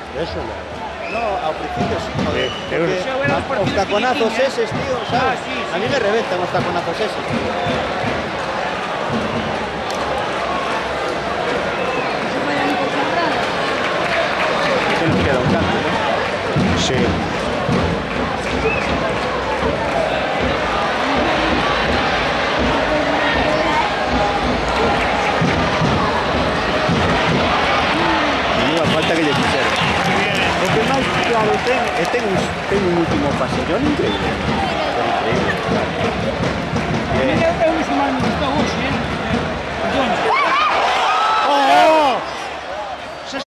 Eso no. No, ao principio sí, joder. Sí, Os taconazos eses, tío, sabes? Ah, sí, sí. A mí me reventan os taconazos eses, tío. Que nos queda un tanto, ¿no? Sí. Menuda falta que lle fixeron. O que máis claro ten un último pasillón increíble. Pero increíble, claro. Eu uso máis